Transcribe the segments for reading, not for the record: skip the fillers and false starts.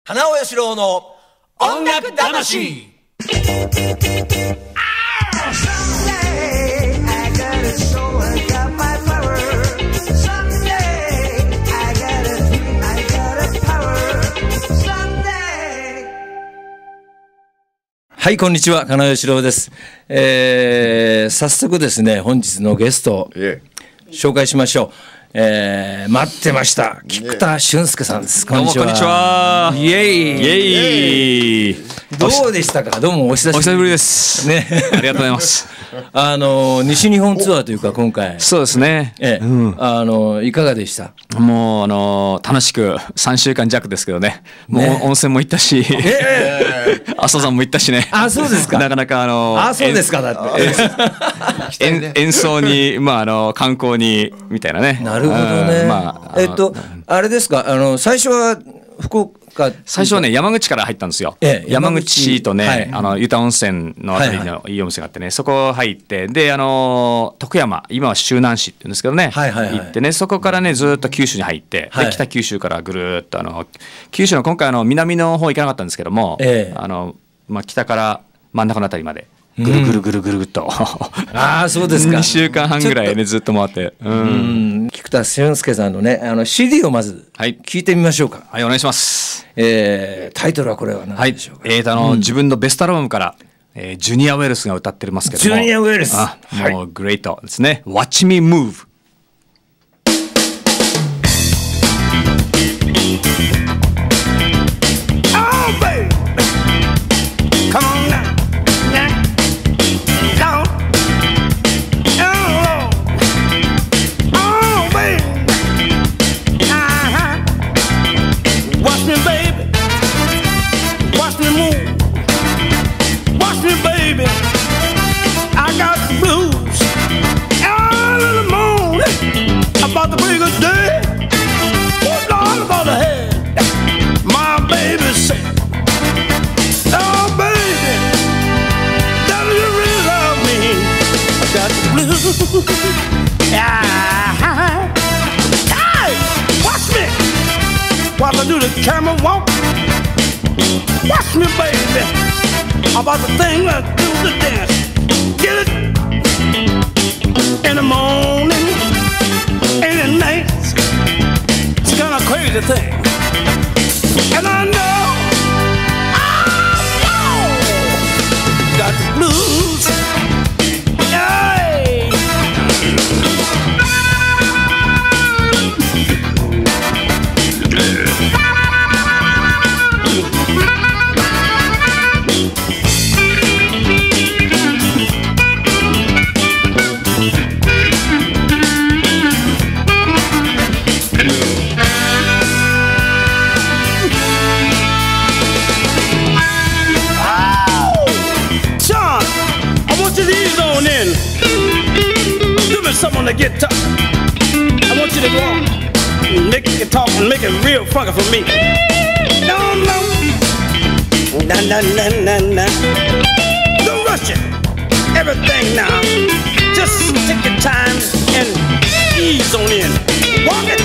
花尾義郎の音楽魂。はい、こんにちは、金尾義郎です。早速ですね、本日のゲストを紹介しましょう。待ってました、菊田俊介さんです。こんにちは。 こんにちは。 イエイイエイ。 どうでしたか。どうもお久しぶりですね。ありがとうございます。 西日本ツアーというか今回。 そうですね。 いかがでした。 もう楽しく3週間弱ですけどね。もう温泉も行ったし、阿蘇山も行ったしね。 あ、そうですか。 なかなかあ、そうですか。だって演奏に観光にみたいなね。 なるほどね。あれですか。最初は福岡。 最初はね、山口から入ったんですよ。山口とね、湯田温泉のあたりのいいお店があってね、そこ入って、で徳山、今は周南市って言うんですけどね、行ってね、そこからねずっと九州に入って、で北九州からぐるっと九州の今回南の方行かなかったんですけども、北から真ん中のあたりまで。ぐるぐるぐるぐるっとああ、そうですか。 2週間半ぐらいねずっと回って、 菊田俊介さんのねCD をまず聞いてみましょうか。 はい、お願いします。 タイトルはこれは何でしょうか。 自分のベストアルバムからジュニア・ウェルスが歌ってますけども、 ジュニア・ウェルス、 もうグレートですね。 Watch Me Move。 While I do the camera walk, watch me, baby. About the thing I do the dance. Get it in the morning, in the night. It's kind of crazy thing. And I know, got the blues. Something on the guitar. I want you to go on, make it talk and make it real funky for me. No, no, na na na na na. Don't rush it. Everything now. Just take your time and ease on in. Walk it.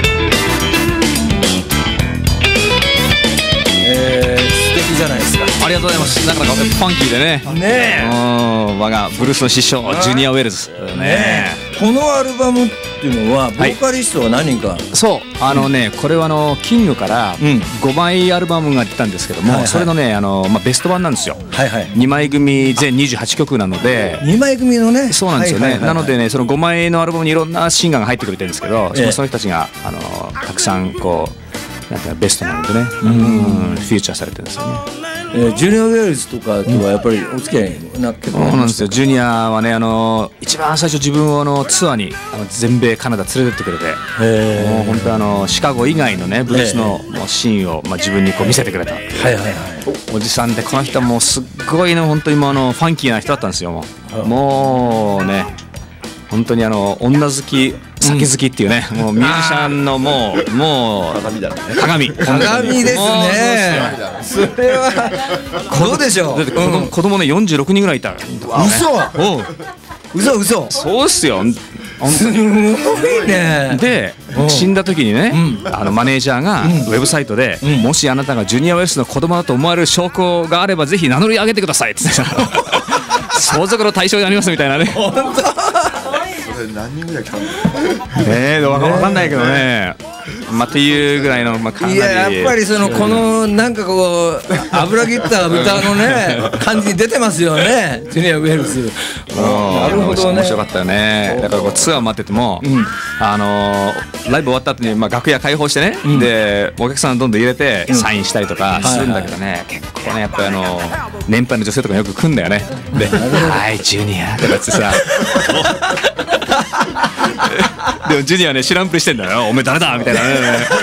素敵じゃないですか。 ありがとうございます。なかなかファンキーでね。我がブルースの師匠ジュニア・ウェルズね。 このアルバムっていうのはボーカリストは何人か。 そうこれはキングから5枚アルバムが出たんですけども、それのねベスト版なんですよ。2枚組全28曲なので。 2枚組のね。 そうなんですよね。なのでねその5枚のアルバムにいろんなシンガーが入ってくれてるんですけど、その人たちがたくさんこうなんかベストなのでねフューチャーされてるんですよね。 ジュニア・ウェルズとかとはやっぱりお付き合い結構そうなんですよ。ジュニアはね一番最初自分をツアーに全米カナダ連れてってくれて、もう本当シカゴ以外のねブルースのシーンを自分にこう見せてくれたおじさんで、この人はもうすっごいね本当にファンキーな人だったんですよ。もうね本当に女好き酒好きっていうね、もうミュージシャンのもう鏡だね。鏡ですね。それはどうでしょう。 だって子供ね46人ぐらいいた。 嘘。 そうっすよ。 すごいね。 で死んだ時にね、マネージャーがウェブサイトで、もしあなたがジュニアウエストの子供だと思われる証拠があればぜひ名乗り上げてくださいって言って相続の対象になりますみたいなね。 本当。それ何人ぐらい来たんだ。 わかんないけどね。っていうぐらいのかなり。 いや、やっぱりこのなんかこう油切った豚のね感じに出てますよね。ジュニアウェルス。 なるほどね。面白かったよね。だからツアー待ってても、ライブ終わった後に楽屋開放してね、でお客さんどんどん入れてサインしたりとかするんだけどね、結構ねやっぱり年配の女性とかよく来んだよね。で、はいジュニアとかってさ。でもジュニアね知らんぷりしてんだよ。おめえ誰だみたいなね。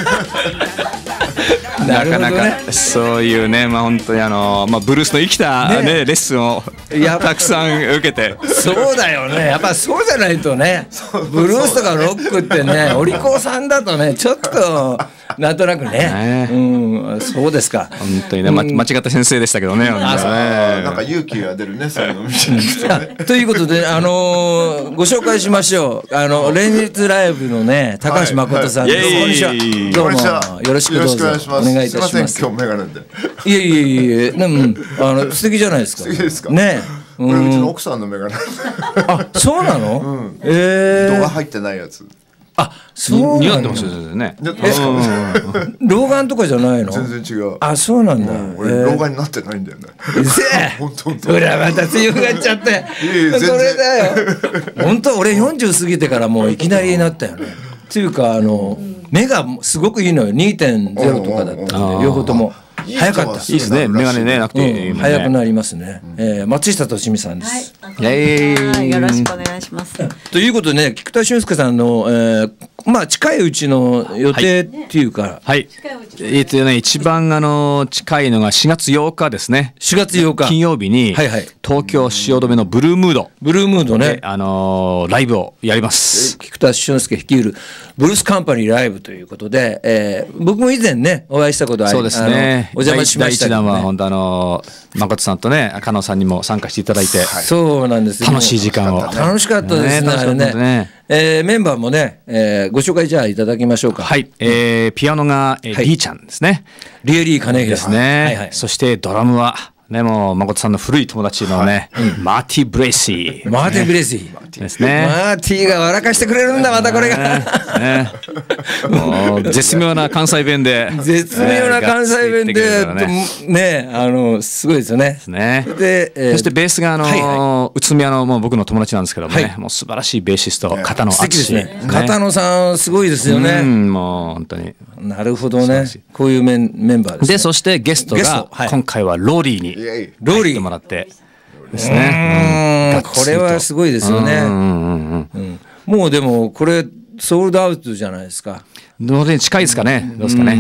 なかなかそういうね、本当にブルースの生きたねレッスンをたくさん受けて。 そうだよね。やっぱそうじゃないとね、ブルースとかロックってね、お利口さんだとねちょっとなんとなくね。そうですか。 本当にね間違った先生でしたけどね。 なんか勇気が出るね、そういうの見て。 ということでご紹介しましょう。連日ライブのね高橋誠さんです。こんにちは。どうもよろしくどうぞお願いいたします。 今日メガネで。 いえ、素敵じゃないですか。 素敵ですか。 ね。 これうちの奥さんのメガネ。 あ、そうなの？ 動画入ってないやつ。 あ、そう似合ってますよね。 老眼とかじゃないの？ 全然違う。 あ、そうなんだ。 俺老眼になってないんだよね。 本当。ほらまた強くなっちゃって。それだよ。本当俺40過ぎてからもういきなりになったよね。っていうか目がすごくいいのよ。 2.0 とかだったんで両方とも早かった。 いいですね。メガネねなくて早くなりますね。松下俊美さんです。 よろしくお願いします。 ということでね、菊田俊介さんの近いうちの予定っていうか、 一番近いのが4月8日ですね。 4月8日金曜日に東京汐留のブルームードね、 ライブをやります。 菊田俊介率いるブルースカンパニーライブということで、僕も以前ねお会いしたことあり、 そうですね。 お邪魔しましたけどね。 第一弾は本当誠さんとね加納さんにも参加していただいて、 そうなんです。 楽しい時間を。 楽しかったですね。あれね。メンバーもね、ご紹介じゃあいただきましょうか。 はい。ピアノがリーちゃんですね。 リエリー金平ですね。そしてドラムはね、もう誠さんの古い友達のね、マーティ・ブレイシー。 マーティ・ブレイシーですね。 マーティが笑かしてくれるんだ、またこれが。 もう絶妙な関西弁で。 絶妙な関西弁で、ね、すごいですよね。 で、そしてベースが宇都宮のもう僕の友達なんですけどもね、もう素晴らしいベーシスト、片野敦。 片野さん、すごいですよね。 もう本当に。 なるほどね。こういうメンバーです。 で、そしてゲストが、今回はローリーに。 ローリーもらってですね。 これはすごいですよね。もうでもこれソールドアウトじゃないですか。 どれ近いですかね。どうですかね。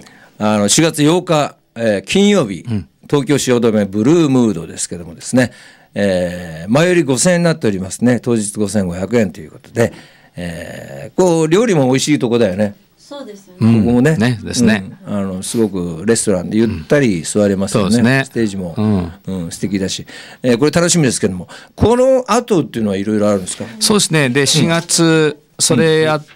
4月8日金曜日、東京汐留ブルームードですけどもですね、前より5000円になっておりますね。当日5500円ということで、こう料理も美味しいとこだよね。 そうですね。 ここもね、 ですね。 すごくレストランでゆったり座れますよね。ステージも素敵だし、これ楽しみですけども、この後っていうのはいろいろあるんですか？ そうですね。で4月それやって、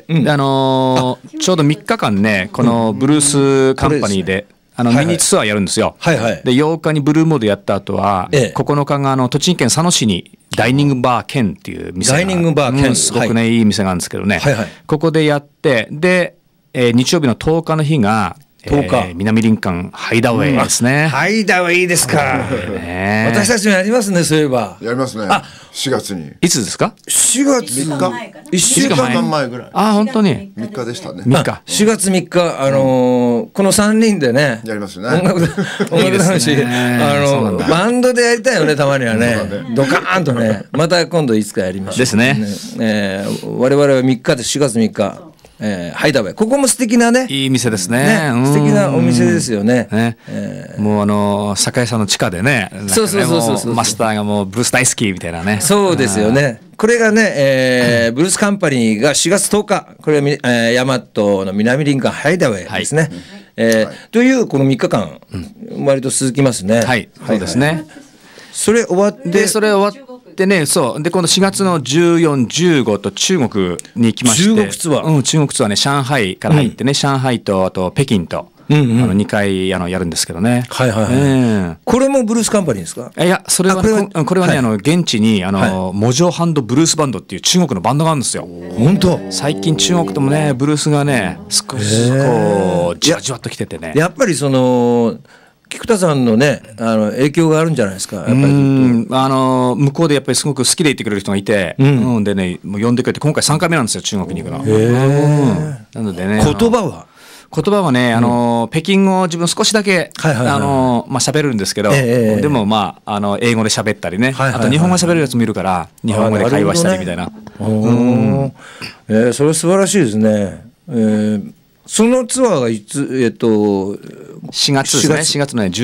ちょうど3日間ね、このブルースカンパニーでミニツアーやるんですよ。で8日にブルーモードやった後は9日が栃木県佐野市にダイニングバー兼っていう店が、 ダイニングバー兼、 すごくねいい店があるんですけどね、ここでやって、で日曜日の10日の日が南林間ハイダウェイですね。 ハイダウェイですか。私たちもやりますね、そういえば。 やりますね。4月に。 いつですか ？4月 3日。 1週間前ぐらい。 本当に 3日でしたね。 3日。 4月3日、この3人でね。 やりますよね。 音楽楽しい。バンドでやりたいよね、たまにはね。ドカーンとね。また今度いつかやりましょう。 ですね。 我々は3日で4月3日。ハイダウェイ、ここも素敵なね、 いい店ですね。 素敵なお店ですよね。 もう酒屋さんの地下でね、そうマスターがもうブルース大好きみたいなね。 そうですよね。これがね、ブルースカンパニーが4月10日、これは大和の南林間ハイダウェイですね。というこの3日間、割と続きますね。 はい、そうですね。 それ終わって、 でね、そうで今度4月の14、15と中国に行きまして、 中国ツアー、 中国ツアーね、上海から入ってね、上海とあと北京と。2回やるんですけどね。 はいはいはい。これもブルースカンパニーですか？ いや、それはこれはね、現地にモジョハンドブルースバンドっていう中国のバンドがあるんですよ。 本当？ 最近中国ともね、ブルースがね、少しこうじわじわっときててね。 やっぱりその菊田さんのね、影響があるんじゃないですか。やっぱり向こうでやっぱりすごく好きでいてくれる人がいて、でね、もう呼んでくれて今回3回目なんですよ、中国に行くの。なのでね、言葉はね、北京語を自分少しだけ喋るんですけど、でも英語で喋ったりね、あと日本語喋るやつもいるから日本語で会話したりみたいな。 それ素晴らしいですね。そのツアーがいつ 4月ですね。4月のね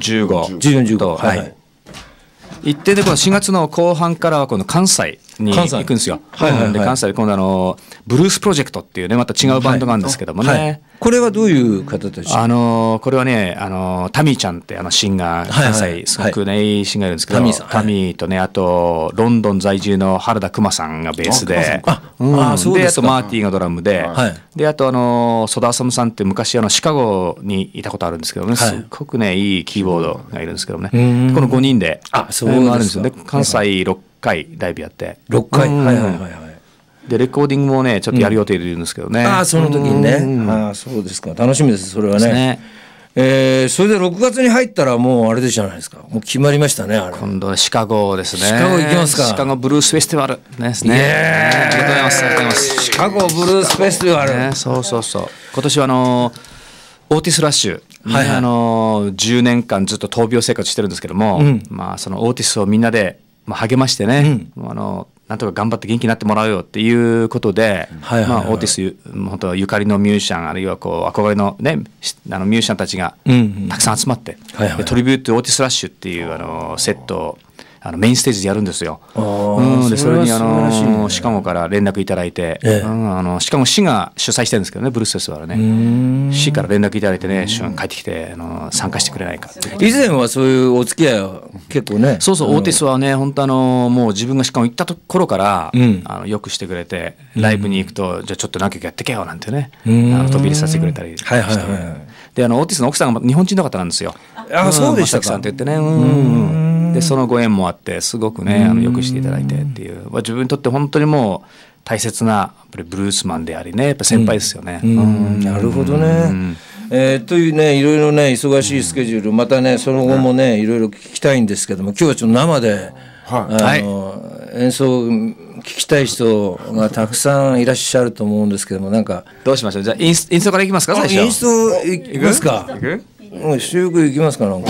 14、15と、行ってでこの4月の後半からは今度関西に行くんですよ。で関西で今度ブルースプロジェクトっていうねまた違うバンドがあるんですけどもね。 これはどういう方たち？ これはねタミーちゃんってシンガー、関西すごくねいいシンガーいるんですけど、タミーとねあとロンドン在住の原田熊さんがベースで、であとマーティがドラムで、であと曽田麻さんって昔シカゴにいたことあるんですけどね、すっごくねいいキーボードがいるんですけどね、この5人であるんですよね。関西6回ライブやって 6回、はいはいはいはい。 でレコーディングもねちょっとやる予定でいるんですけどね。 その時にね。そうですか、楽しみですそれはね。それで6月に入ったらもうあれでじゃないですか、もう決まりましたね。 今度はシカゴですね。 シカゴ行きますか。 シカゴブルースフェスティバルですね。ありがとうございます。ありがとうございます。 シカゴブルースフェスティバル、 そうそうそう。今年はオーティス・ラッシュ、10年間ずっと闘病生活してるんですけども、そのオーティスをみんなで励ましてね、なんとか頑張って元気になってもらうよっていうことで、オーティス本当ゆかりのミュージシャンあるいはこう憧れのねミュージシャンたちがたくさん集まって、トリビュートオーティス・ラッシュっていうセットをメインステージでやるんですよ。でそれにシカゴから連絡いただいて、シカゴ市が主催してるんですけどね、ブルースフェスティバルね。市から連絡いただいてね、帰ってきて参加してくれないかって。 以前はそういうお付き合いは結構ね。 そうそう、オーティスはね本当もう自分がシカゴ行った頃からよくしてくれて、ライブに行くとじゃあちょっと何曲やってけよなんてね飛び入れさせてくれたりして。でオーティスの奥さんが日本人の方なんですよ。 そうでしたか。 さんって言ってね。でそのご縁もあってすごくねよくしていただいてっていう、自分にとって本当にもう大切なやっぱりブルースマンでありね、やっぱ先輩ですよね。 なるほどね。というねいろいろね忙しいスケジュール、またねその後もねいろいろ聞きたいんですけども、今日はちょっと生で演奏聞きたい人がたくさんいらっしゃると思うんですけども、なんかどうしましょう。じゃあインストからいきますか。最初インストいきますか。収録いきますか。なんか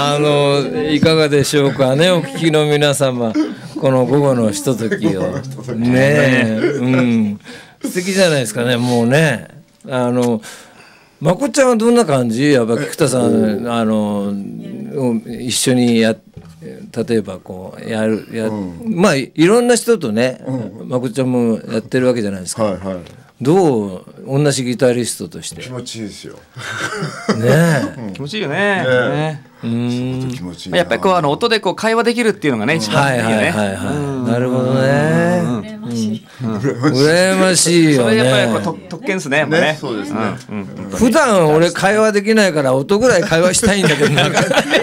いかがでしょうかね、お聞きの皆様、この午後のひとときをねえ、素敵じゃないですかね。もうね、まこっちゃんはどんな感じ？やっぱ菊田さん一緒に例えばこうまあいろんな人とね、まこっちゃんもやってるわけじゃないですか。 はいはい。 どう？同じギタリストとして気持ちいいですよ。 ね、気持ちいいよね。 気持ちいい。 やっぱりこう音でこう会話できるっていうのがね、一番いいよね。 なるほどね。羨ましいよね。 それやっぱり特権ですね。ね、 そうですね。 普段俺会話できないから音ぐらい会話したいんだけどな。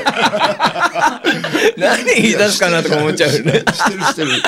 何言い出すかなとか思っちゃうよね。 してる。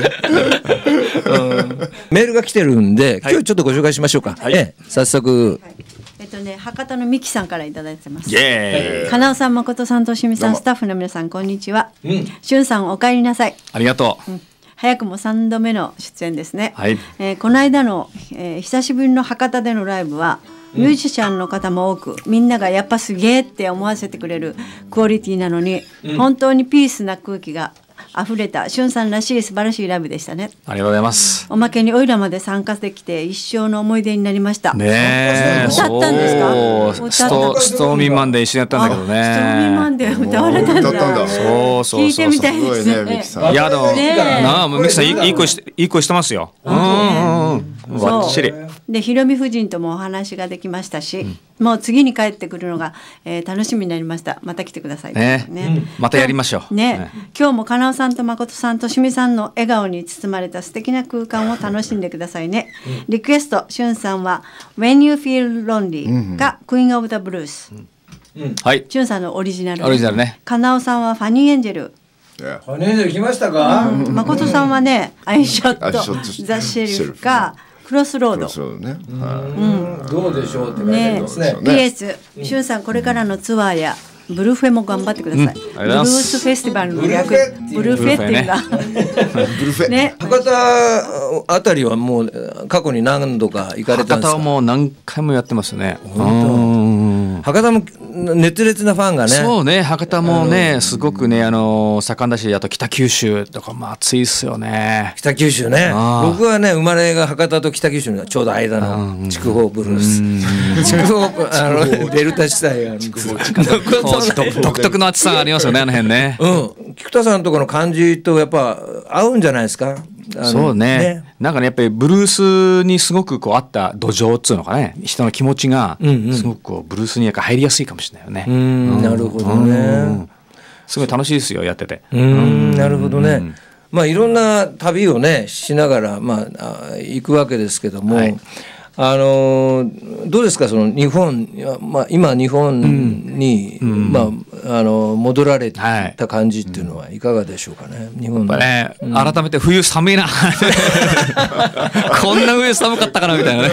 メールが来てるんで、今日ちょっとご紹介しましょうか。早速。 博多のミキさんからいただいてます。 金尾さん、誠さん、としみさん、スタッフの皆さん、こんにちは。しゅんさん、お帰りなさい。 ありがとう。 早くも3度目の出演ですね。 はい。 この間の、久しぶりの博多でのライブはミュージシャンの方も多く、みんながやっぱすげーって思わせてくれるクオリティなのに、本当にピースな空気が溢れたしゅんさんらしい素晴らしいライブでしたね。 ありがとうございます。 おまけにオイラまで参加できて一生の思い出になりました。 ねえ、 歌ったんですか？ ストーミーマンで一緒にやったんだけどね。 ストーミーマンで歌われたんだ。 そう聞いてみたいですね。 いやでもなあ、ミキさんいい声してますよ。バッチリ。 で、ひろみ夫人ともお話ができましたし、もう次に帰ってくるのが、楽しみになりました。また来てくださいね。 またやりましょう。 ね、今日も金尾さんと誠さんとしみさんの笑顔に包まれた素敵な空間を楽しんでくださいね。リクエスト、しゅんさんは When You Feel Lonely が Queen of the Blues。 はい。 しゅんさんのオリジナル。 オリジナルね。 金尾さんはファニーエンジェル。 ファニーエンジェル来ましたか？ 誠さんはね、アイショット、ザ・シェリフか。クロスロード。 どうでしょうってね。 PS、しゅんさんこれからのツアーやブルフェも頑張ってください。ブルースフェスティバルの略、ブルフェっていうか。 ね。博多あたりはもう過去に何度か行かれたんですか？ 博多はもう何回もやってますよね。 博多も熱烈なファンがね。 そうね、博多もね、すごくね、盛んだし、あと北九州とかも暑いっすよね。 北九州ね。僕はね、生まれが博多と北九州のちょうど間の筑豊ブルース。筑豊デルタ地帯が独特の暑さがありますよね、あの辺ね。 菊田さんのところの感じとやっぱ合うんじゃないですか？ そうね。なんかね、やっぱりブルースにすごくこう合った土壌っつうのかね、人の気持ちがすごくこうブルースにやっぱ入りやすいかもしれないよね。 なるほどね。 すごい楽しいですよ、やってて。 なるほどね。まあいろんな旅をねしながら行くわけですけども。どうですか、その日本、今日本に、戻られた感じっていうのはいかがでしょうかね。日本ね、改めて冬寒いなこんな冬寒かったかなみたいなね。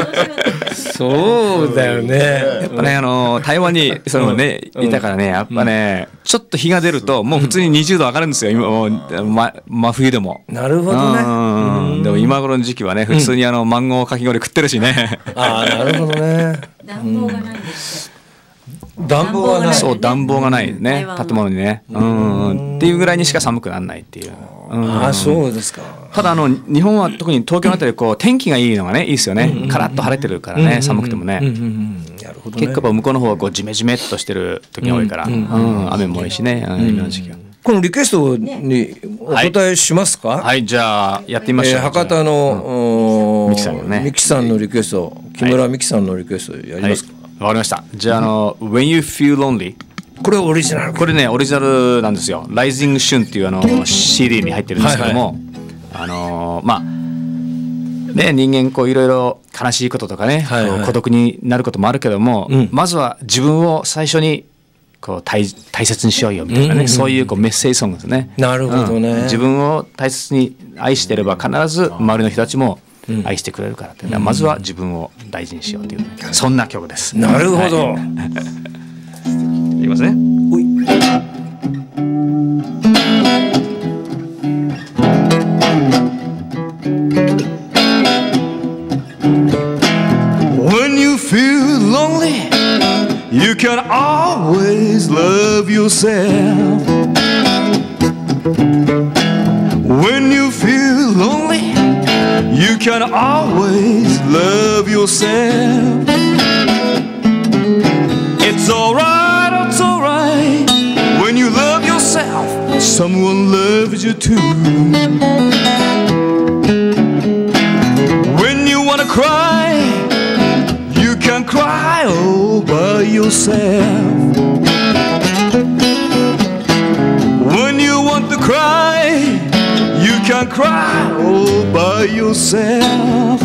そうだよね。 やっぱね、台湾にそのねいたからね、やっぱね、ちょっと日が出るともう普通に20度上がるんですよ、今真冬でも。 なるほどね。 でも今頃の時期はね、普通にマンゴーかき氷食ってるしね。 なるほどね。 暖房がないんですって。 暖房がない。 そう、暖房がないね、建物にね。っていうぐらいにしか寒くならないっていう。 そうですか。 ただ日本は特に東京のあたりこう天気がいいのがねいいですよね。カラッと晴れてるからね、寒くてもね。結構向こうの方はこうジメジメっとしてる時が多いから、雨も多いしね、今の時期は。 このリクエストにお答えしますか？ はい、じゃあやってみましょう。 博多のミキさんのね、 ミキさんのリクエスト、木村ミキさんのリクエストやりますか？ わかりました。じゃあWhen You Feel Lonely、 これオリジナル。 これねオリジナルなんですよ。ライジングシュンっていう CD に入ってるんですけども、ね、人間こういろいろ悲しいこととかね、孤独になることもあるけども、まずは自分を最初にこう大切にしようよみたいなね、そういうこうメッセージソングですね。 なるほどね。 自分を大切に愛してれば必ず周りの人たちも愛してくれるからって、まずは自分を大事にしようという、そんな曲です。 なるほど。 いきますね。 When you feel lonely, you can always love yourself. yourself. When you feel lonely, you can always love yourself. It's alright, it's alright. When you love yourself, someone loves you too. When you wanna cry, you can cry all by yourself. When you want to cry, you can cry all by yourself.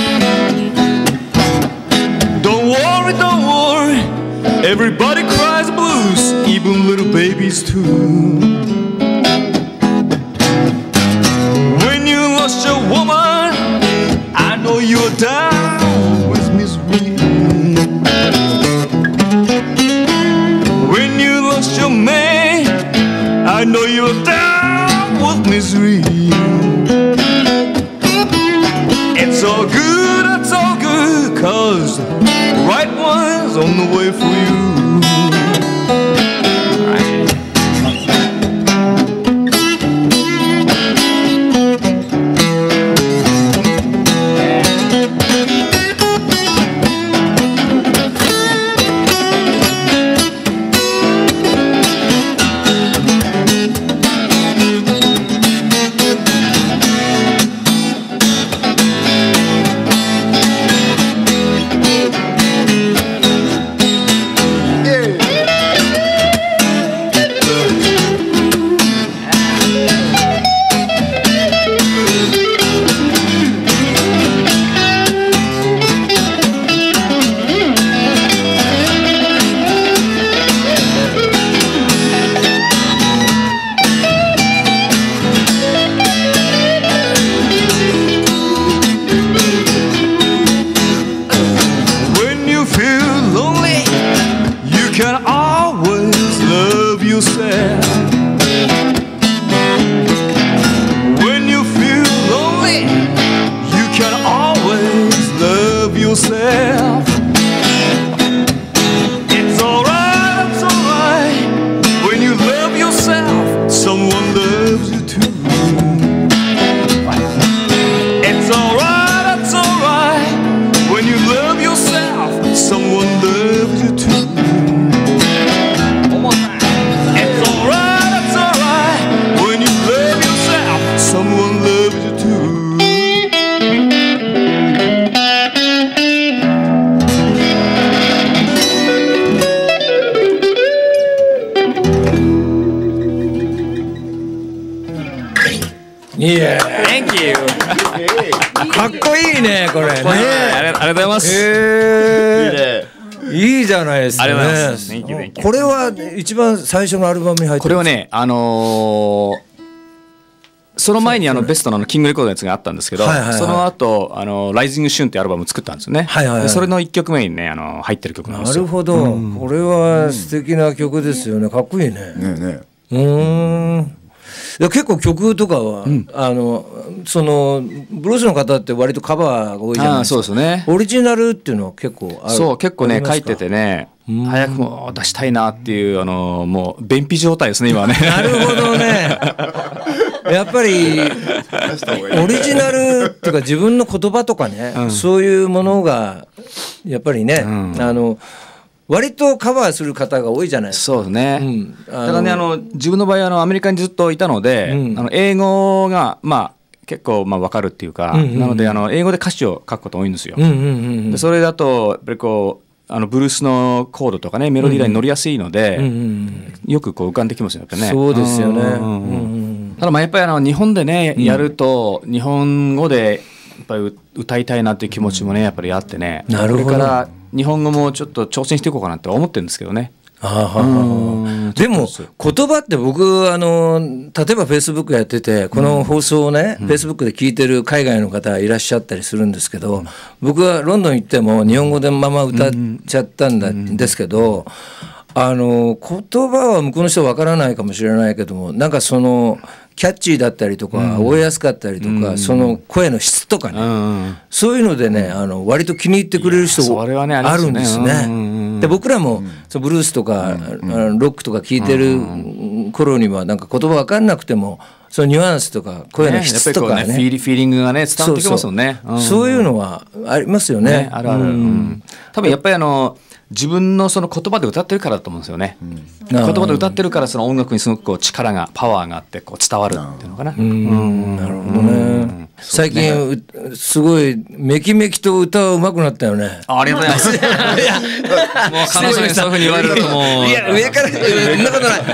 Don't worry, don't worry. Everybody cries blues, even little babies too. When you lost your woman, I know you're down with misery. When you lost your man, I know you're down with misery. It's all good, 'cause the right one's on the way for you. かっこいいねこれね。 ありがとうございます。 いいじゃないですかね。 ありがとうございます。Thank you, thank you. これは一番最初のアルバムに入ってる。 これはねその前にベストのキングレコードのやつがあったんですけど、その後ライジングシューンってアルバムを作ったんですよね。それの1曲目にね入ってる曲なんですよ。 なるほど、これは素敵な曲ですよね。かっこいいね。結構曲とかは、そのブルースの方って割とカバーが多いじゃないですか。 そうですね。 オリジナルっていうのは結構ある。 そう結構ね書いててね、早くも出したいなっていうもう便秘状態ですね今はね。 なるほどね。やっぱりオリジナルっていうか自分の言葉とかね、そういうものがやっぱりね、割とカバーする方が多いじゃないですか。 そうですね。だからね自分の場合アメリカにずっといたので、英語が結構分かるっていうか、なので英語で歌詞を書くこと多いんですよ。でそれだとやっぱりこうブルースのコードとかねメロディーラインに乗りやすいので、よくこう浮かんできますよやっぱね。 そうですよね。 ただやっぱり日本でねやると日本語でやっぱり歌いたいなっていう気持ちもねやっぱりあってね。 なるほど。 それから日本語もちょっと挑戦していこうかなって思ってるんですけどね。 でも言葉って僕例えばフェイスブックやっててこの放送をね、フェイスブックで聞いてる海外の方いらっしゃったりするんですけど、僕はロンドン行っても日本語でまま歌っちゃったんですけど、言葉は向こうの人は分からないかもしれないけども、なんかそのキャッチーだったりとか、覚えやすかったりとか、その声の質とかね、そういうのでね割と気に入ってくれる人あるんですね。 で僕らもそのブルースとか、ロックとか聴いてる頃にはなんか言葉分かんなくてもそのニュアンスとか声の質とかね、 フィーリングがね伝わってきますもんね。 そういうのはありますよね。 あるある。多分やっぱり自分のその言葉で歌ってるからだと思うんですよね。言葉で歌ってるからその音楽にすごくこう力がパワーがあってこう伝わるっていうのかな。 なるほどね。最近すごいめきめきと歌うまくなったよね。 ありがとうございます。もう彼女にそういうふうに言われるともういや上からそんなことない。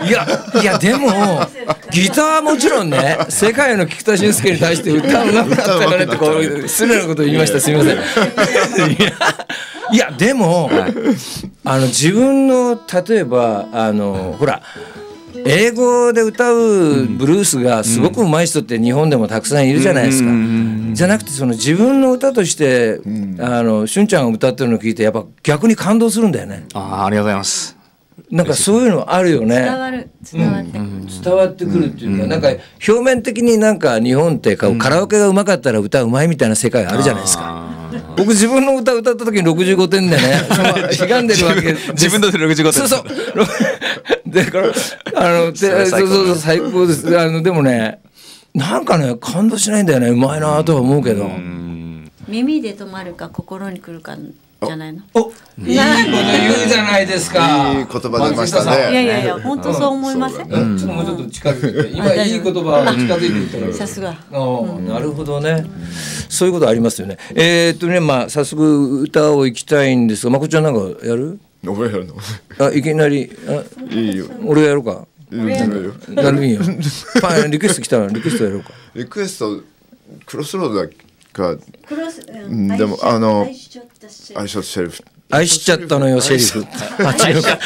いやでもギターはもちろんね世界の菊田俊介に対して歌うまくなったよねってこう失礼なことを言いました。すみません。いやでも自分の例えばほら英語で歌うブルースがすごく上手い人って日本でもたくさんいるじゃないですか。じゃなくてその自分の歌としてしゅんちゃんが歌ってるのを聞いてやっぱ逆に感動するんだよね。 ありがとうございます。 なんかそういうのあるよね。 伝わってくるっていうか、なんか表面的になんか日本ってカラオケが上手かったら歌うまいみたいな世界あるじゃないですか。僕自分の歌歌った時に65点でねひがんでるわけ自分ので65点。 そうだからそう最高です。でもねなんかね感動しないんだよね。うまいなとは思うけど。 耳で止まるか心に来るかじゃないの。 いいこと言うじゃないですか。 いい言葉出ましたね。 いや本当そう思いません？ ちょっともうちょっと近づいて今いい言葉を近づいていったらさすが。 なるほどね。そういうことありますよね。まあ早速歌をいきたいんですが、まこちゃんなんかやる？ 俺やるの？ いきなりいいよ。 俺がやろうか。 やるよ。 やるいいよ。リクエスト来たらリクエストやろうか。 リクエストクロスロードか。 でも愛しちゃったシェリフ。 愛しちゃったのよシェリフ。 愛しちゃ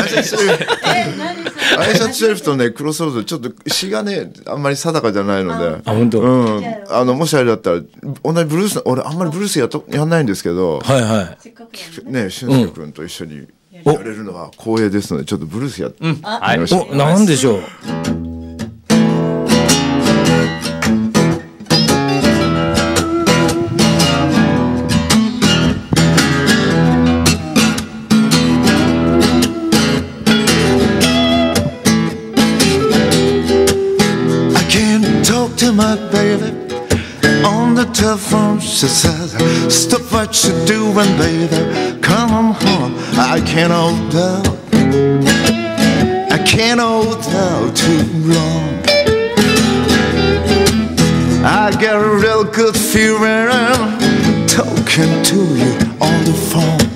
ったシェリフとねクロスロードちょっと詩がねあんまり定かじゃないので。 本当。 もしあれだったら同じブルース俺あんまりブルースやんないんですけど。 はいはい。 ね俊介君と一緒にやれるのは光栄ですのでちょっとブルースやって。 なんでしょう。 To my baby on the telephone, she says, "Stop what you're doing, baby. Come on home. I can't hold out. I can't hold out too long. I get a real good feeling talking to you on the phone.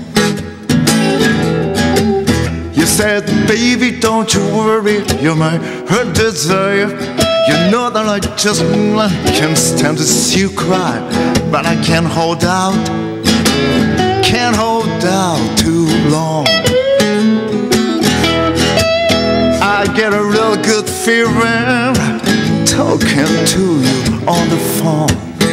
You said, baby, don't you worry, you're my heart desire." You know that I just can't stand to see you cry, but I can't hold out too long. I get a real good feeling talking to you on the phone.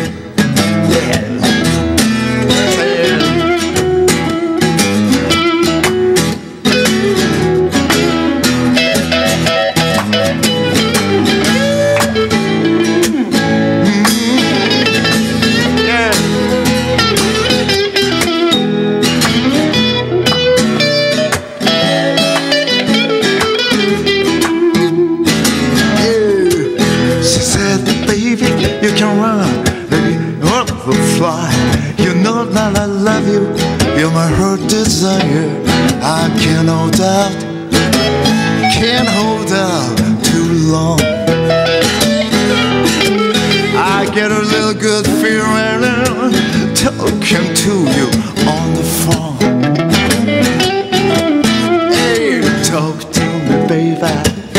You know that I love you, you're my heart desire. I can't hold out too long. I get a little good feeling talking to you on the phone. Hey, talk to me, baby.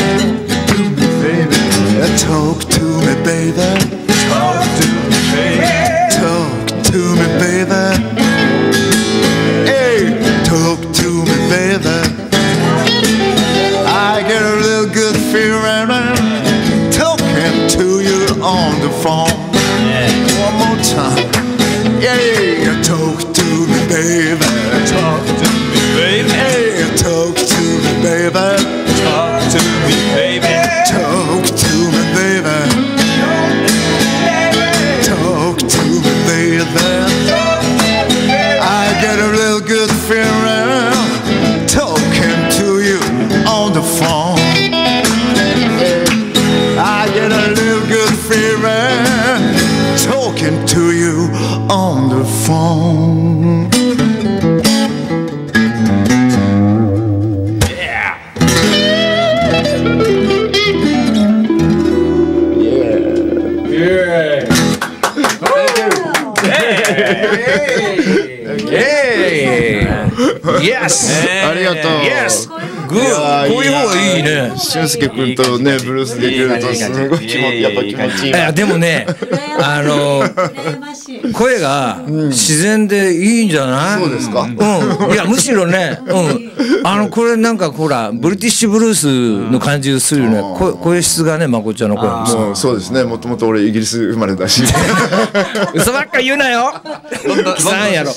Talk to me, baby. Talk to me, baby. Talk to me, baby. Hey, talk to me, baby. I get a little good feeling talking to you on the phone. One more time. Yeah, talk to me, baby. Talk to me, baby. Hey, talk to me, baby. Talk to me, baby. Talk to me, baby. Talk to me, baby. I get a real good feeling 俊介君とねブルースできるとすごいやっぱ気持ちいい。 いやでもね声が自然でいいんじゃない？ そうですか。 うん。いやむしろね、これなんかほらブリティッシュブルースの感じがするよね。声質がねまこちゃんの声も。 そうですね。もともと俺イギリス生まれだし。 嘘ばっか言うなよ。さんやろ。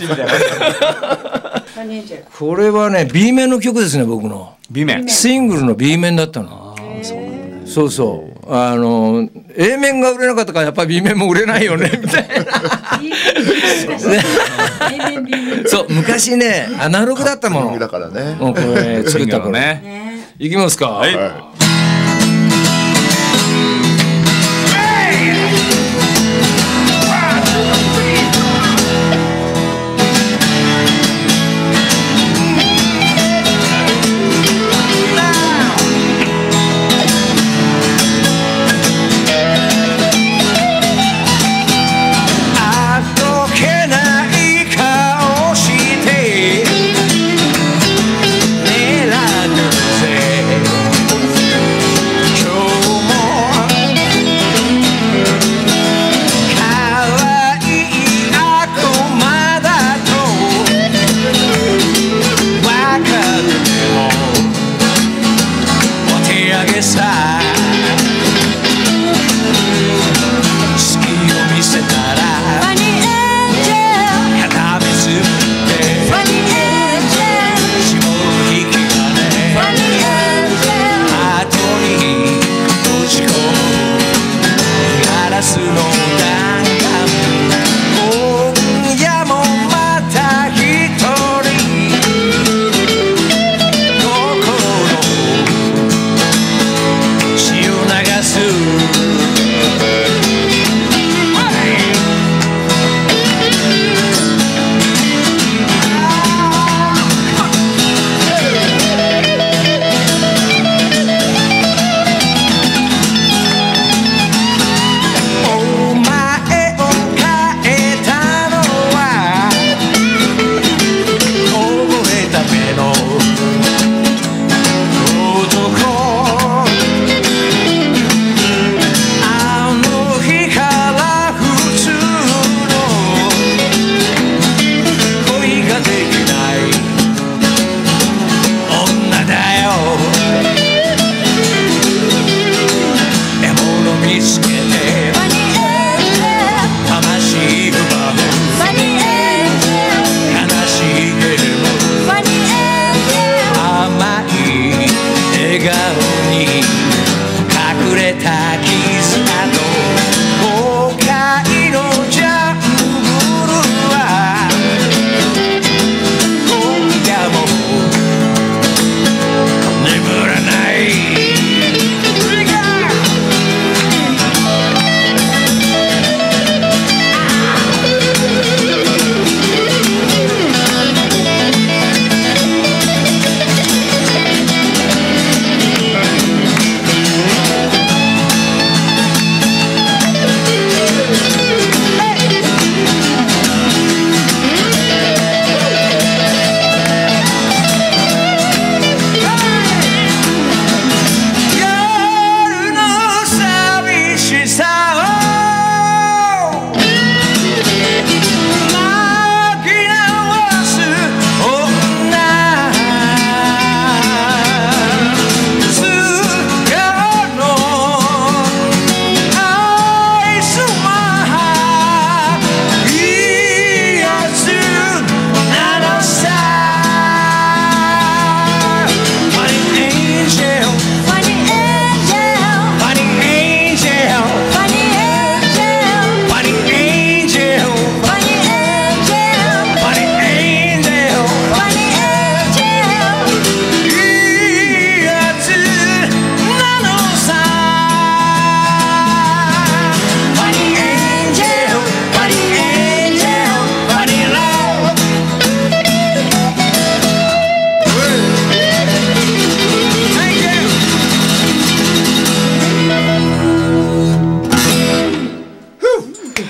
これはね B 面の曲ですね僕の。 B 面。 シングルの B 面だったの。そうそう。A 面が売れなかったからやっぱり B 面も売れないよねみたいな。そう昔ねアナログだったもの。 だからね。 これ作った頃ね。いきますか。はい。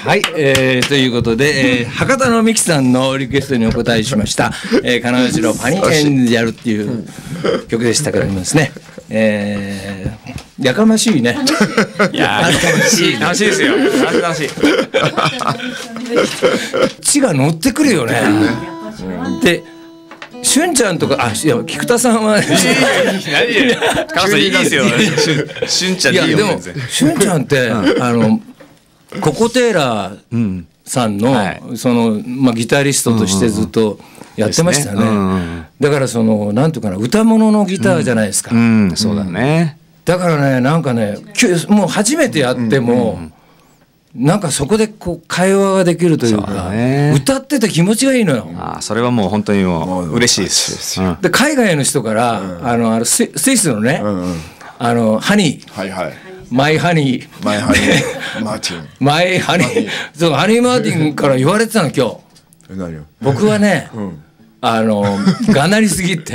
はい、ということで、博多のミキさんのリクエストにお答えしました、金吉のファニーエンジェルっていう曲でしたけどもですね、やかましいね。 いや楽しいですよ。楽しい。 血が乗ってくるよね。で、しゅんちゃんとか、いや菊田さんは、 カナさんいいですよ。しゅんちゃんでいいよ。 でもしゅんちゃんってココテーラーさんのそのギタリストとしてずっとやってましたよね。だからそのなんていうかな、歌物のギターじゃないですか。 そうだね。 だからね、なんかね、もう初めてやってもなんかそこでこう会話ができるというか、歌ってて気持ちがいいのよ。 それはもう本当にもう嬉しいです。 で海外の人からスイスのね、ハニー、マイハニー、 マイハニーマーティン、 マイハニー、そうハニーマーティンから言われてたの今日。 何よ。 僕はね、がなりすぎって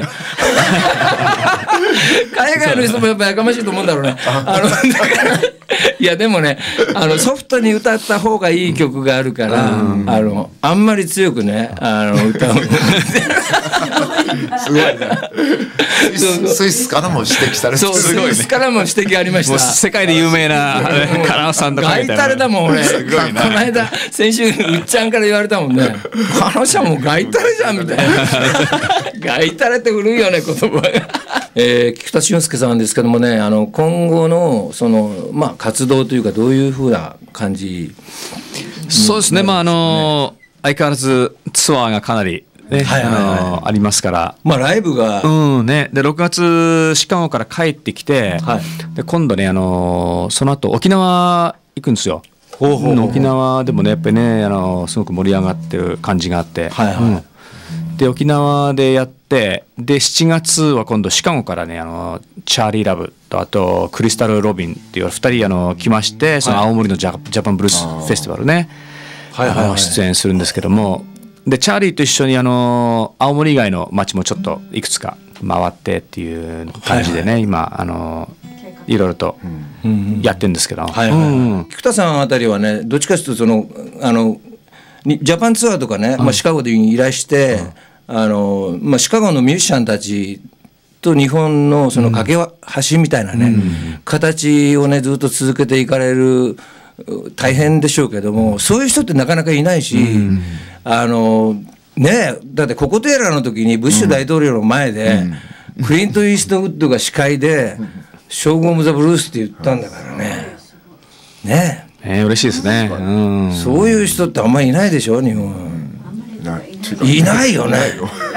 海外の人もやっぱやかましいと思うんだろうね。いやでもね、ソフトに歌った方がいい曲があるから、あんまり強くね歌うすごいね。スイスからも指摘されて、 そう、スイスからも指摘ありました。 世界で有名なカナさんとかみたいな。 ガイタレだもん俺。この間先週うっちゃんから言われたもんね。あの人はもうガイタレじゃんみたいな。ガイタレって古いよね言葉が。菊田俊介さんですけどもね、今後のその活動というかどういうふうな感じ。 そうですね。相変わらずツアーがかなりありますから、 ライブがで6月シカゴから帰ってきて、で今度ねその後沖縄行くんですよ。沖縄でもねやっぱりねすごく盛り上がってる感じがあって、で沖縄でやって、で7月は今度シカゴからねチャーリー・ラブとあとクリスタル・ロビンっていう2人来まして、その青森のジャパンブルースフェスティバルね出演するんですけども、でチャーリーと一緒に青森以外の町もちょっといくつか回ってっていう感じでね、今いろいろとやってるんですけど、 菊田さんあたりはねどっちかというとそのジャパンツアーとかね、シカゴでいらして、シカゴのミュージシャンたちと日本のその架け橋みたいなね、形をねずっと続けていかれる、大変でしょうけども、そういう人ってなかなかいないし、ね、だってココテーラーの時にブッシュ大統領の前で、クリント・イーストウッドが司会で「ショーゴーム・ザ・ブルース」って言ったんだからね。ね嬉しいですね。 そういう人ってあんまりいないでしょ日本。いないよね。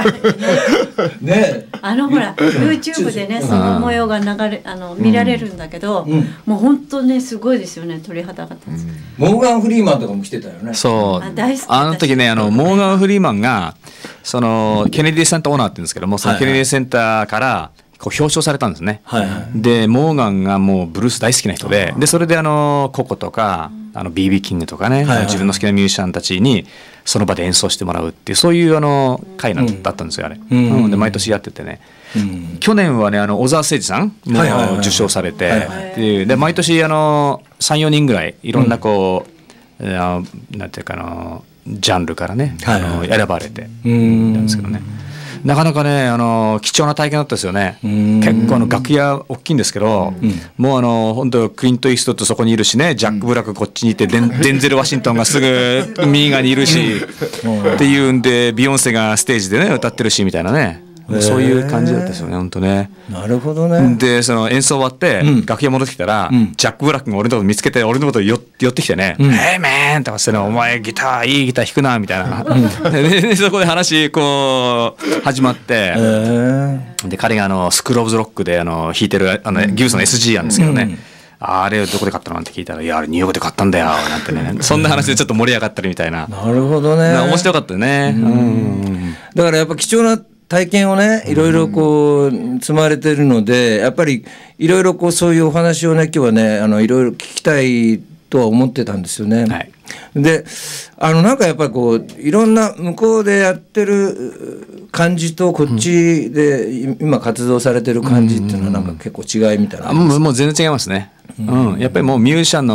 ね、ほら YouTube でねその模様が見られるんだけど、もう本当ねすごいですよね、鳥肌が立つ。 モーガン・フリーマンとかも来てたよね。 そう、 大好き。 時ねモーガン・フリーマンがそのケネディセンターオーナーって言うんですけども、そのケネディセンターからこう表彰されたんですね。でモーガンがもうブルース大好きな人で、それでココとかBB キングとかね、自分の好きなミュージシャンたちにその場で演奏してもらうっていう、そういう会だったんですよあれ。で毎年やっててね、去年はね小沢誠二さんも受賞されて、で毎年3、4人ぐらいいろんなこう、なんていうかジャンルからね選ばれてなんですけどね。なかなかね貴重な体験だったですよね。結構楽屋大きいんですけど、もう本当クリント・イーストとそこにいるしね、ジャック・ブラックこっちにいて、デンゼル・ワシントンがすぐ右側にいるしっていうんで、ビヨンセがステージでね歌ってるしみたいなね、そういう感じだったですよね本当ね。 なるほどね。 でその演奏終わって楽屋戻ってきたら、ジャック・ブラックが俺のこと見つけて俺のこと寄ってきてね「ヘイメン!」とかしてね「お前いいギター弾くな」みたいな。でそこで話こう始まって、で彼がスクール・オブ・ザ・ロックで弾いてるギブソン SG なんですけどね、あれどこで買ったのなんて聞いたら「いやあれニューヨークで買ったんだよ」なんてね、そんな話でちょっと盛り上がったりみたいな。 なるほどね。 面白かったよね。 だからやっぱ貴重な体験をねいろいろこう積まれてるので、やっぱりいろいろこうそういうお話をね今日はねいろいろ聞きたいとは思ってたんですよね。でなんかやっぱりこういろんな向こうでやってる感じとこっちで今活動されてる感じっていうのはなんか結構違いみたいな。 もう全然違いますね。やっぱりもうミュージシャンの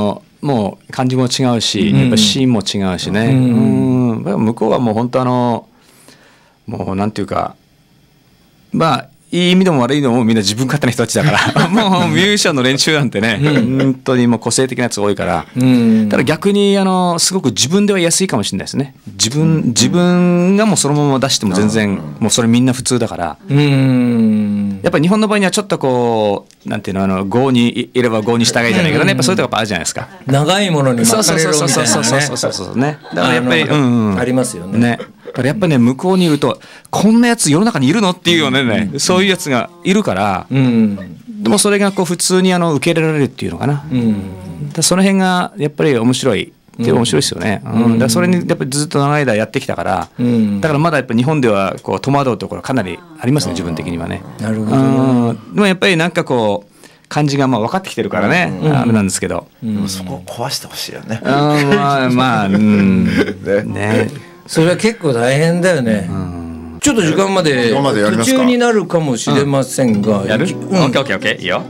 もう感じも違うし、やっぱシーンも違うしね、向こうはもう本当もうなんていうか、まあいい意味でも悪い意味でもみんな自分勝手な人たちだからもうミュージシャンの連中なんてね、本当にもう個性的なやつ多いから、ただ逆にすごく自分では安いかもしれないですね。自分がもうそのまま出しても全然もうそれみんな普通だから、やっぱり日本の場合にはちょっとこうなんていうの、郷にいれば郷に従いじゃないけどね、やっぱそういうとこやっぱあるじゃないですか。 長いものに巻かれろみたいなね。 だからやっぱりありますよね。 だからやっぱりね、向こうにいるとこんなやつ世の中にいるのっていうよね、そういうやつがいるから、でもそれがこう普通に受け入れられるっていうのかな、その辺がやっぱり面白いって面白いですよね。だからそれにやっぱりずっと長い間やってきたから、だからまだやっぱ日本ではこう戸惑うところかなりありますね、自分的にはね。 なるほど。 でもやっぱりなんかこう感じがまあ分かってきてるからね、あれなんですけど、 そこを壊してほしいよね。 まあね、 それは結構大変だよね。ちょっと時間まで途中になるかもしれませんが、 やる？オッケーオッケーオッケー、いいよ。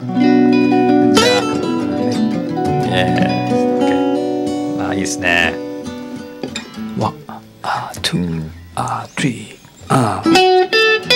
じゃあ、いいですね。1、2、3、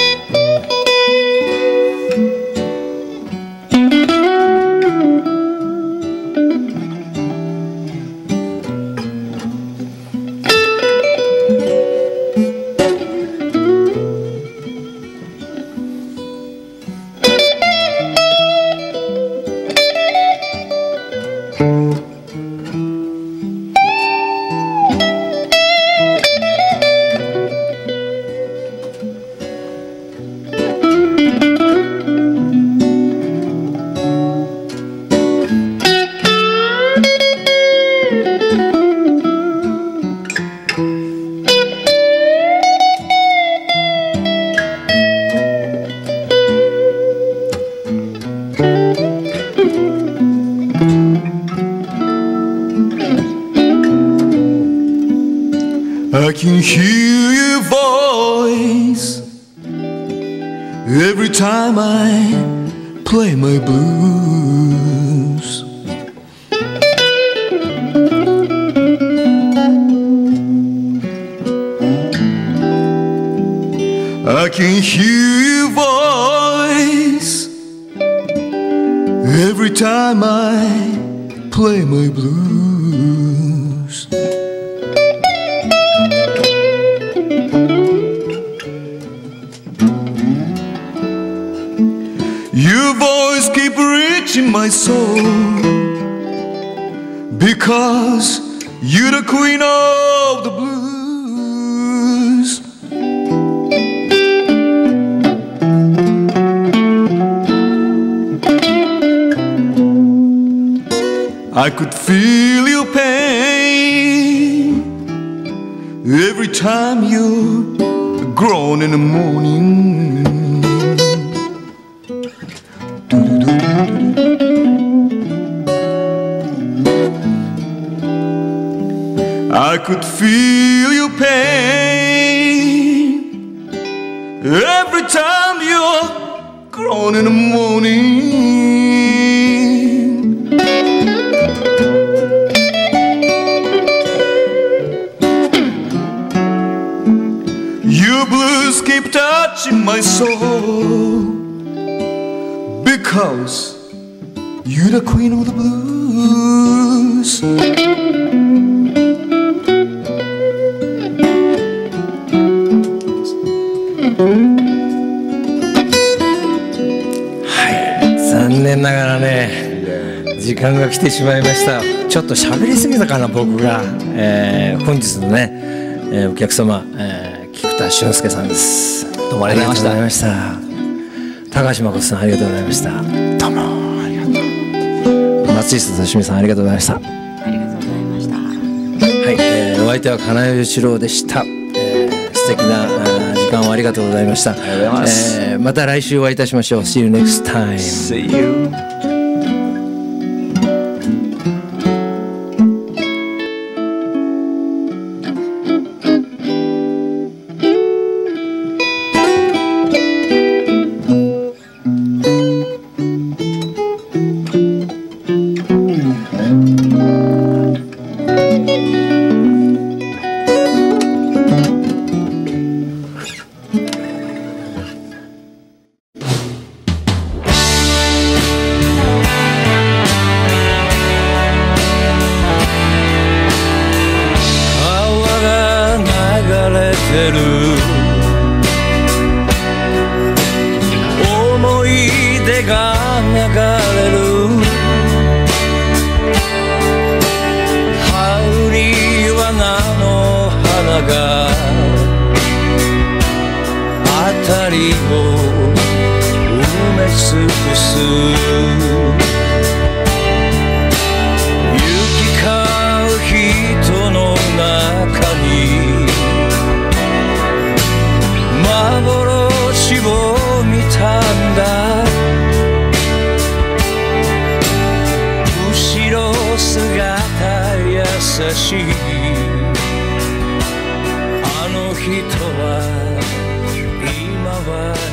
I can hear your voice every time I play my blues. I can hear your voice every time I play my blues. Your voice keep reaching my soul because you're the queen of the blues. I could feel your pain every time you groan in the morning. I could feel your pain every time you're grown in the morning. Your blues keep touching my soul because you're the queen of the blues. 残念ながらね、時間が来てしまいました。ちょっと喋りすぎたかな僕が、本日のね、お客様、菊田俊介さんです。 どうもありがとうございました。 高橋誠さんありがとうございました。 どうもありがとう。 松下敏美さんありがとうございました。 ありがとうございました。 はい、お相手は金井義郎でした。素敵な時間をありがとうございました。また来週お会いいたしましょう。See you next time. See you. す行き交う人の中に幻を見たんだ後ろ姿優しいあの人は今は